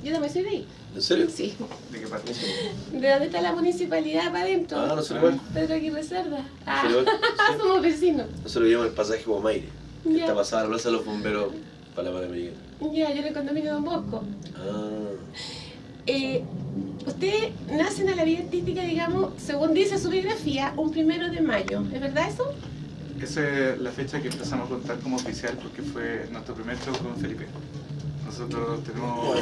Yo también soy de ahí. ¿En serio? Sí. ¿De qué parte? ¿De dónde está la municipalidad para adentro? Ah, no sé igual. Pedro Aguirre Cerda. Ah, Nosotros, sí. somos vecinos. Nosotros vivíamos en el pasaje Guamaire, que Ya. está pasada la plaza de los bomberos para la Panamericana. Ya, yo en el condominio Don Bosco. Ah. Usted nace en la vida artística, digamos, según dice su biografía, un 1 de mayo. ¿Es verdad eso? Esa es la fecha que empezamos a contar como oficial porque fue nuestro primer show con Felipe. Nosotros tenemos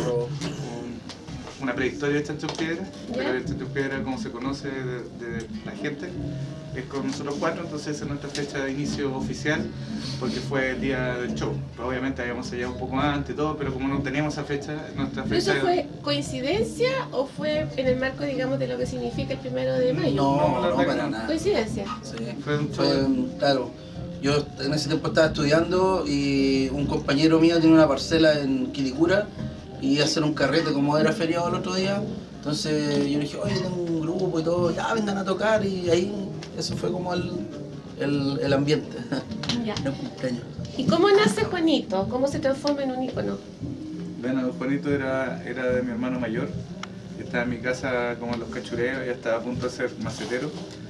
una prehistoria de Chancho en Piedra, pero el Chancho en Piedra, como se conoce de la gente, es con nosotros 4, entonces esa es nuestra fecha de inicio oficial porque fue el día del show. Pero obviamente habíamos sellado un poco antes y todo, pero como no teníamos esa fecha, nuestra fecha... ¿Eso fue coincidencia o fue en el marco, digamos, de lo que significa el 1 de mayo? No, para nada. ¿Coincidencia? Sí. Fue Claro. Yo en ese tiempo estaba estudiando y un compañero mío tiene una parcela en Quilicura y iba a hacer un carrete como era feriado el otro día. Entonces yo le dije, oye, tengo un grupo y todo, ya vengan a tocar, y ahí eso fue como el ambiente. Ya. El cumpleaños. ¿Y cómo nace Juanito? ¿Cómo se transforma en un ícono? Bueno, Juanito era de mi hermano mayor, estaba en mi casa como en los cachureos, ya estaba a punto de ser macetero.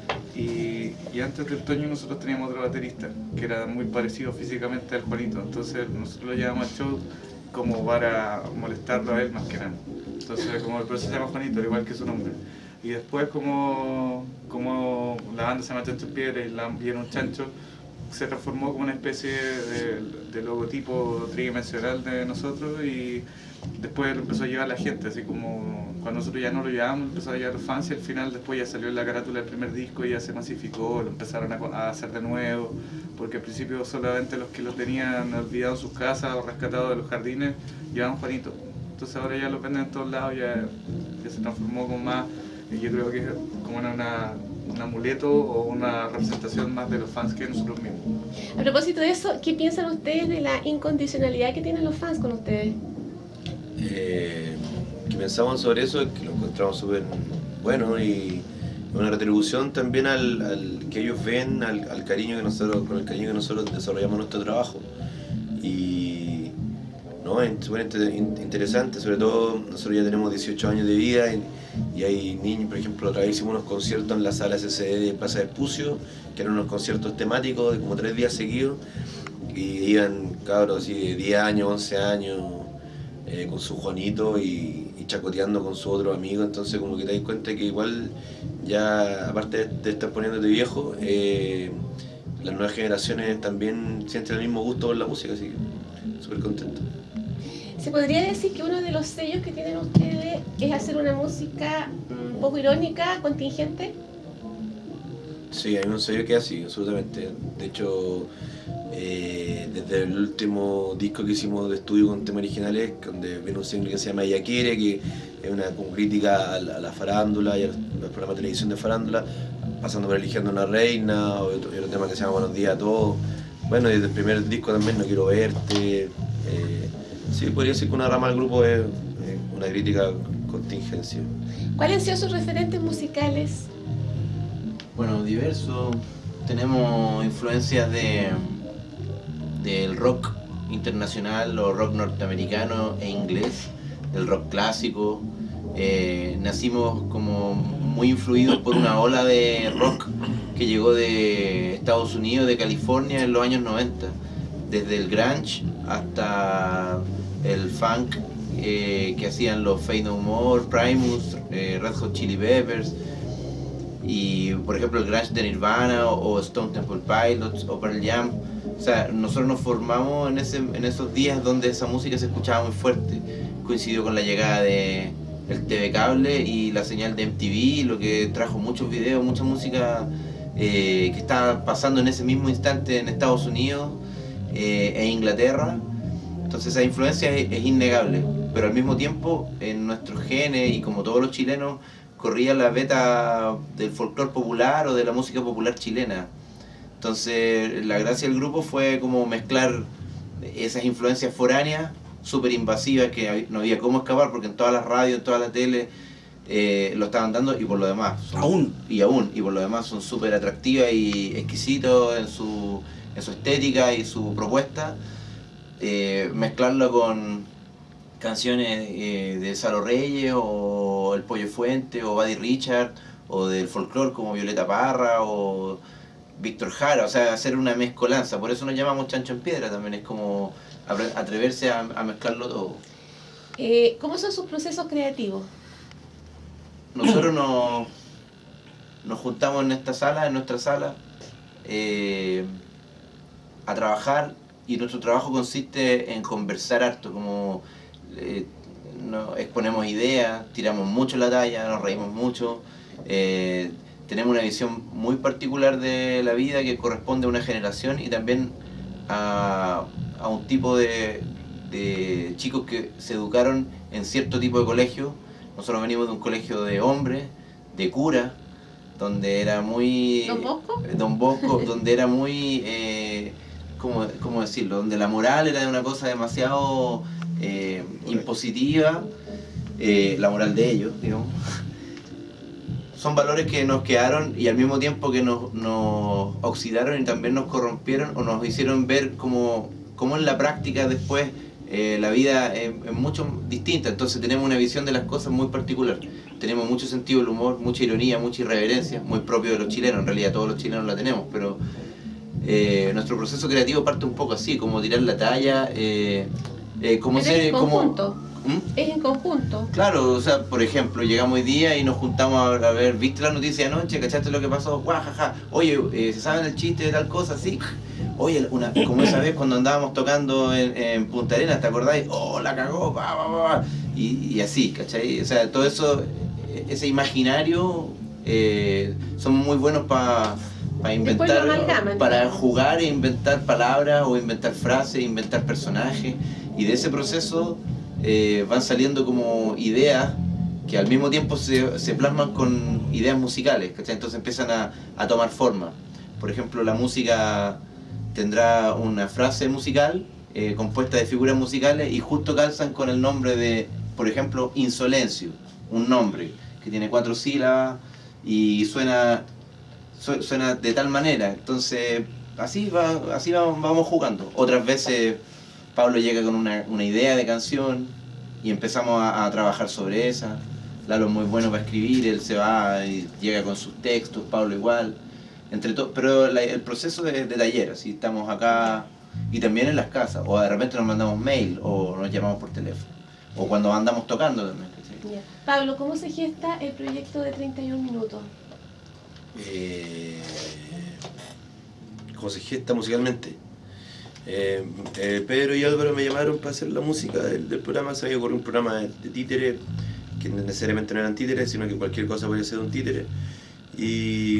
Y antes del Toño nosotros teníamos otro baterista que era muy parecido físicamente al Juanito, entonces nosotros lo llevamos al show como para molestarlo a él más que nada. Entonces como el profesor se llama Juanito, al igual que su nombre. Y después como la banda se llama Chancho en Piedra y era un chancho, se transformó como una especie de logotipo tridimensional de nosotros, y después lo empezó a llevar la gente, así como cuando nosotros ya no lo llevábamos, empezó a llevar los fans, y al final después ya salió en la carátula del primer disco y ya se masificó, lo empezaron a hacer de nuevo, porque al principio solamente los que lo tenían olvidado en sus casas o rescatado de los jardines llevaban Juanito. Entonces ahora ya lo venden en todos lados, ya se transformó como más, y yo creo que es como un amuleto o una representación más de los fans que nosotros mismos. A propósito de eso, ¿qué piensan ustedes de la incondicionalidad que tienen los fans con ustedes? Que pensamos sobre eso, que lo encontramos súper bueno y una retribución también al que ellos ven, al cariño que nosotros, con el cariño que nosotros desarrollamos nuestro trabajo. Y no, es súper interesante, sobre todo nosotros ya tenemos 18 años de vida y hay niños, por ejemplo, otra vez hicimos unos conciertos en la sala SCD de Plaza de Espucio, que eran unos conciertos temáticos de como 3 días seguidos, y iban cabros así de 10 años, 11 años, con su Juanito y chacoteando con su otro amigo. Entonces como que te das cuenta que igual ya, aparte de estar poniéndote viejo, las nuevas generaciones también sienten el mismo gusto por la música, así que súper contento. ¿Se podría decir que uno de los sellos que tienen ustedes es hacer una música un poco irónica, contingente? Sí, hay un sello que es así, absolutamente. De hecho, desde el último disco que hicimos de estudio con temas originales, donde viene un single que se llama Ella Quiere, que es una como crítica a la farándula y a los programas de televisión de farándula, pasando por Eligiendo una Reina, o otro tema que se llama Buenos Días a Todos. Bueno, desde el primer disco también No Quiero Verte. Sí, podría decir que una rama del grupo es una crítica contingencia. ¿Cuáles han sido sus referentes musicales? Bueno, diverso. Tenemos influencias del rock internacional o rock norteamericano e inglés, del rock clásico. Nacimos como muy influidos por una ola de rock que llegó de Estados Unidos, de California en los años 90, desde el grunge hasta el funk que hacían los Faith No More, Primus, Red Hot Chili Peppers, y por ejemplo el grunge de Nirvana o Stone Temple Pilots o Pearl Jam. O sea, nosotros nos formamos en esos días donde esa música se escuchaba muy fuerte. Coincidió con la llegada de el TV cable y la señal de MTV, lo que trajo muchos videos, mucha música que estaba pasando en ese mismo instante en Estados Unidos e Inglaterra. Entonces esa influencia es innegable, pero al mismo tiempo en nuestros genes, y como todos los chilenos, corría la beta del folclore popular o de la música popular chilena. Entonces la gracia del grupo fue como mezclar esas influencias foráneas, súper invasivas, que no había cómo escapar, porque en todas las radios, en toda la tele lo estaban dando, y por lo demás y por lo demás son súper atractivas y exquisitos en su estética y su propuesta. Mezclarlo con canciones de Salo Reyes, o El Pollo Fuente, o Buddy Richard, o del folclore como Violeta Parra, o Víctor Jara, o sea, hacer una mezcolanza. Por eso nos llamamos Chancho en Piedra también, es como atreverse a mezclarlo todo. ¿Cómo son sus procesos creativos? Nosotros nos juntamos en nuestra sala, a trabajar, y nuestro trabajo consiste en conversar harto, como exponemos ideas, tiramos mucho la talla, nos reímos mucho, tenemos una visión muy particular de la vida que corresponde a una generación y también a un tipo de chicos que se educaron en cierto tipo de colegio. Nosotros venimos de un colegio de hombres, de cura, donde era muy... ¿Don Bosco? Don Bosco, donde era muy... ¿cómo decirlo? Donde la moral era de una cosa demasiado impositiva, la moral de ellos, digamos. Son valores que nos quedaron y al mismo tiempo que nos oxidaron y también nos corrompieron o nos hicieron ver como en la práctica después la vida es mucho distinta. Entonces tenemos una visión de las cosas muy particular. Tenemos mucho sentido del humor, mucha ironía, mucha irreverencia, muy propio de los chilenos. En realidad todos los chilenos la tenemos, pero nuestro proceso creativo parte un poco así, como tirar la talla, como Es ser... en conjunto. ¿Mm? Es en conjunto. Claro, o sea, por ejemplo, llegamos hoy día y nos juntamos a ver, ¿viste la noticia de anoche? ¿Cachaste lo que pasó? Guajaja. Oye, ¿se saben el chiste de tal cosa? Sí. Oye, como esa vez cuando andábamos tocando en Punta Arenas, ¿te acordáis? Oh, la cagó, y así, ¿cachai? O sea, todo eso, ese imaginario, somos muy buenos para inventar, para jugar e inventar palabras o inventar frases, inventar personajes, y de ese proceso van saliendo como ideas que al mismo tiempo se plasman con ideas musicales, ¿cachai? Entonces empiezan a tomar forma. Por ejemplo, la música tendrá una frase musical compuesta de figuras musicales y justo calzan con el nombre de, por ejemplo, Insolencio, un nombre que tiene 4 sílabas y suena de tal manera. Entonces así vamos jugando. Otras veces Pablo llega con una idea de canción y empezamos a trabajar sobre esa. Lalo es muy bueno para escribir, él se va y llega con sus textos, Pablo igual. Pero el proceso de taller, así estamos acá y también en las casas, o de repente nos mandamos mail o nos llamamos por teléfono, o cuando andamos tocando también. ¿Sí? Pablo, ¿cómo se gesta el proyecto de 31 minutos? ¿Cómo se gesta musicalmente? Pedro y Álvaro me llamaron para hacer la música del programa. Se había ocurrido un programa de títeres, que necesariamente no eran títeres, sino que cualquier cosa podía ser un títere. Y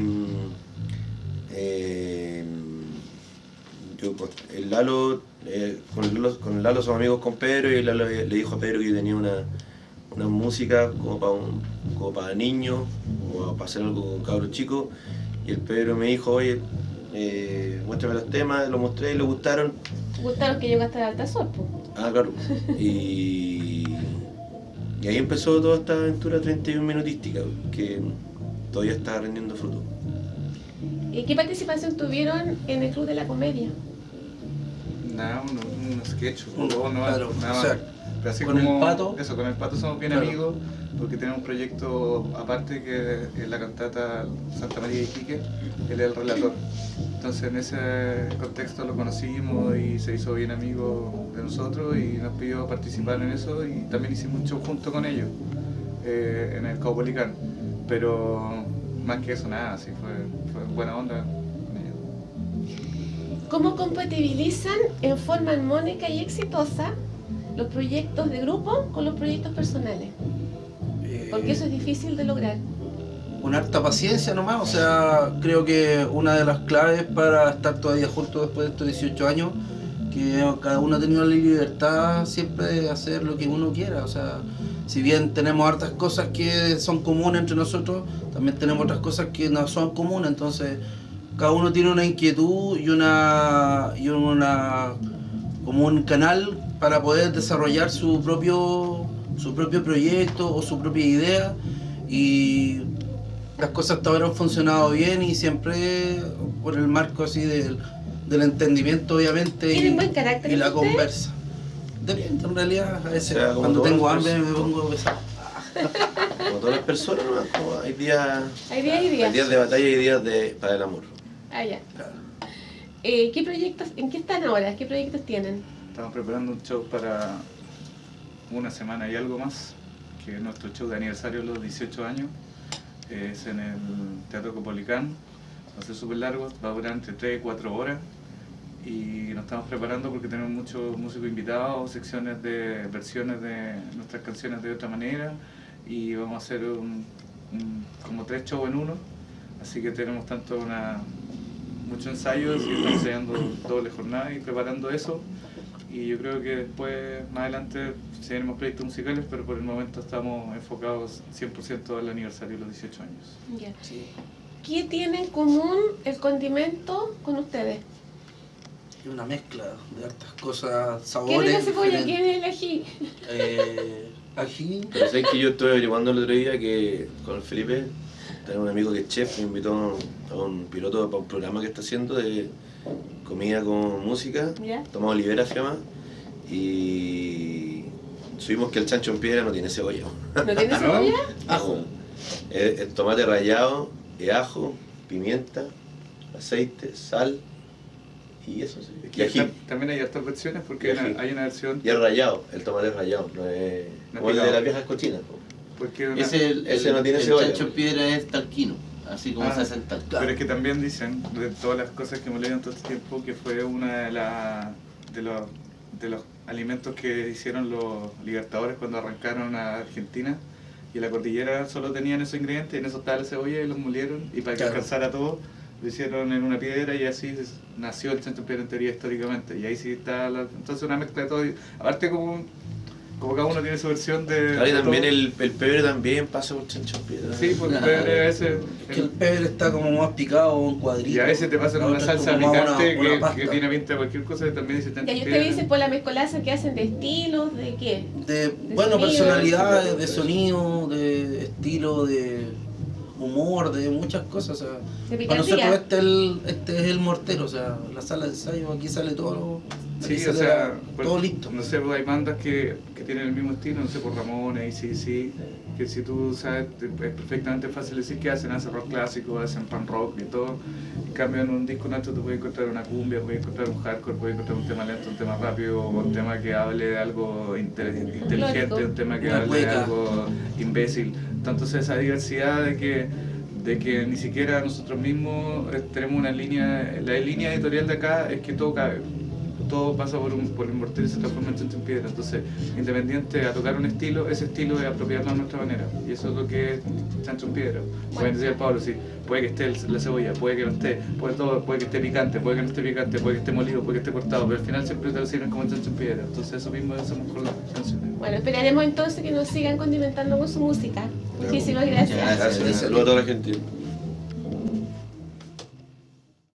el Lalo, con el Lalo somos amigos con Pedro, y el Lalo le dijo a Pedro que yo tenía una música como para niños, o para hacer algo con cabros chicos, y el Pedro me dijo, oye, muéstrame los temas, los mostré y le gustaron. ¿Gustaron que llegaste a Altazor, po? Ah, claro. Y ahí empezó toda esta aventura 31 minutística, que todavía está rindiendo fruto. ¿Y qué participación tuvieron en el Club de la Comedia? Nada, un sketch, Claro, nada más. o sea, Pero así con como, el Pato. Eso, con el Pato somos bien Claro. amigos, porque tenemos un proyecto aparte que es la cantata Santa María de Iquique, él es el relator. Entonces en ese contexto lo conocimos y se hizo bien amigo de nosotros y nos pidió participar en eso, y también hicimos un show junto con ellos en el Caupolicán. Pero más que eso nada, sí, fue buena onda con ellos. ¿Cómo compatibilizan en forma armónica y exitosa los proyectos de grupo con los proyectos personales? Porque eso es difícil de lograr. Con harta paciencia nomás, o sea, creo que una de las claves para estar todavía juntos después de estos 18 años, que cada uno ha tenido la libertad siempre de hacer lo que uno quiera, o sea, si bien tenemos hartas cosas que son comunes entre nosotros, también tenemos otras cosas que no son comunes, entonces cada uno tiene una inquietud y como un canal para poder desarrollar su propio proyecto o su propia idea, y las cosas hasta ahora han funcionado bien, y siempre por el marco así del entendimiento, obviamente, ¿Tienen buen carácter y la ustedes? conversa. Depende, en realidad, a veces O sea, como cuando todos tengo los hambre me pongo pesado. Como todas las personas, ¿no? Como hay días Hay días y días. hay días de batalla y días para el amor. Ah, ya. Claro. ¿Qué proyectos, en qué están ahora? ¿Qué proyectos tienen? Estamos preparando un show para una semana y algo más, que es nuestro show de aniversario de los 18 años. Es en el Teatro Copolicán, va a ser súper largo, va a durar entre 3 y 4 horas. Y nos estamos preparando porque tenemos muchos músicos invitados, secciones de versiones de nuestras canciones de otra manera. Y vamos a hacer como 3 shows en uno. Así que tenemos muchos ensayos y estamos ensayando doble jornada y preparando eso. Y yo creo que después, más adelante, seguiremos proyectos musicales, pero por el momento estamos enfocados 100% al aniversario de los 18 años. Ya. Sí. ¿Qué tiene en común el condimento con ustedes? Es una mezcla de hartas cosas, ¿Qué sabores. es la cebolla? diferentes. ¿Qué es el ají? Ají. Pero sabes que yo estuve averiguando el otro día que con el Felipe, tenemos un amigo que es chef, me invitó a un piloto para un programa que está haciendo de comida con música, ¿Ya? Tomás Olivera se llama, y subimos que el chancho en piedra no tiene cebolla. ¿No tiene cebolla? Ajo. Es tomate rallado, ajo, pimienta, aceite, sal y eso sí. Y ají. También hay hartas versiones porque Y ají. hay una versión... Y es rallado, el tomate es rallado, no es No como el de picado. las viejas cochinas. Po. Porque Ese no tiene cebolla. El chancho en piedra es talquino, así como Ah, se hace en talco. Pero es que también dicen, de todas las cosas que hemos leído en todo este tiempo, que fue una de los alimentos que hicieron los libertadores cuando arrancaron a Argentina. Y en la cordillera solo tenían esos ingredientes, y en eso estaba la cebolla y los molieron. Y para que Claro. alcanzara todo, lo hicieron en una piedra y así nació el chancho en piedra en teoría históricamente. Y ahí sí está, entonces una mezcla de todo. Aparte como cada uno tiene su versión de... Claro, y de también todo. el pebre también pasa por chancho en piedra. Sí, porque Claro. a veces... Es que el pebre está como más picado en cuadritos. Y a veces te pasan La una otra es salsa como más picante una que pasta. tiene pinta de cualquier cosa y también dice Ya, tanto y usted dice por la mezcolanza que hacen de estilos, ¿de qué? De, bueno, sonido, personalidades, de eso. sonido, de estilo, de humor, de muchas cosas. O sea, De para picardía. nosotros este es el mortero, o sea, la sala de ensayo, aquí sale todo, aquí Sí, o sale sea, todo listo. No sé, hay bandas que tienen el mismo estilo, no sé, por Ramones y sí, que si tú sabes, es perfectamente fácil decir que hacen rock clásico, hacen pan rock y todo. En cambio, en un disco nuestro tú puedes encontrar una cumbia, puedes encontrar un hardcore, puedes encontrar un tema lento, un tema rápido, un tema que hable de algo inteligente, Lógico. un tema que Una hable de cueca. algo imbécil. Entonces, esa diversidad de que ni siquiera nosotros mismos tenemos una línea, la línea editorial de acá es que todo cabe. Todo pasa por el mortero y se transforma en chancho en piedra. Entonces, independiente a tocar un estilo, ese estilo es apropiarlo a nuestra manera. Y eso es lo que es chancho en piedra. Pueden decir Pablo, sí, puede que esté la cebolla, puede que no esté, puede que esté picante, puede que no esté picante, puede que esté molido, puede que esté cortado, pero al final siempre te lo sirven como chancho en piedra. Entonces, eso mismo hacemos con las canciones. Bueno, esperaremos entonces que nos sigan condimentando con su música. Muchísimas gracias. Muchas gracias. Gracias, saludos a toda la gente.